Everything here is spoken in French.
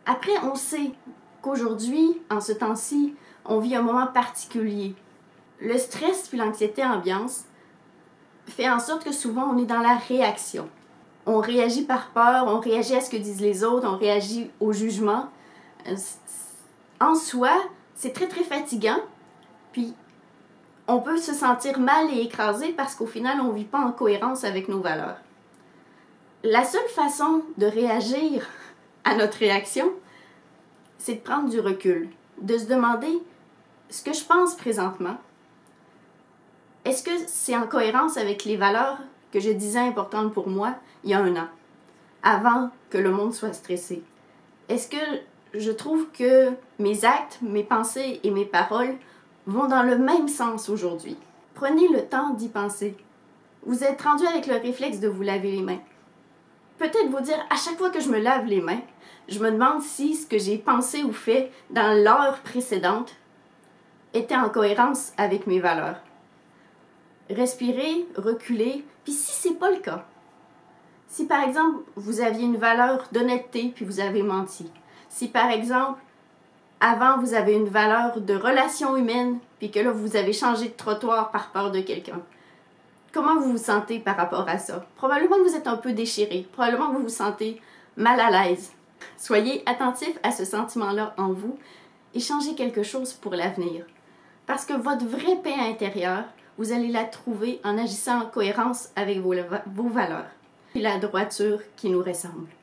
Après, on sait qu'aujourd'hui, en ce temps-ci, on vit un moment particulier. Le stress puis l'anxiété ambiance fait en sorte que souvent on est dans la réaction. On réagit par peur, on réagit à ce que disent les autres, on réagit au jugement. En soi, c'est très très fatigant, puis on peut se sentir mal et écrasé parce qu'au final, on ne vit pas en cohérence avec nos valeurs. La seule façon de réagir à notre réaction, c'est de prendre du recul, de se demander ce que je pense présentement. Est-ce que c'est en cohérence avec les valeurs que je disais importantes pour moi il y a un an, avant que le monde soit stressé? Est-ce que je trouve que mes actes, mes pensées et mes paroles vont dans le même sens aujourd'hui? Prenez le temps d'y penser. Vous êtes rendu avec le réflexe de vous laver les mains. Peut-être vous dire, à chaque fois que je me lave les mains, je me demande si ce que j'ai pensé ou fait dans l'heure précédente était en cohérence avec mes valeurs. Respirez, reculez, puis si c'est pas le cas, si par exemple vous aviez une valeur d'honnêteté puis vous avez menti, si par exemple avant vous avez une valeur de relation humaine puis que là vous avez changé de trottoir par peur de quelqu'un, comment vous vous sentez par rapport à ça? Probablement que vous êtes un peu déchiré, probablement que vous vous sentez mal à l'aise. Soyez attentif à ce sentiment-là en vous et changez quelque chose pour l'avenir. Parce que votre vraie paix intérieure, vous allez la trouver en agissant en cohérence avec vos valeurs et la droiture qui nous ressemble.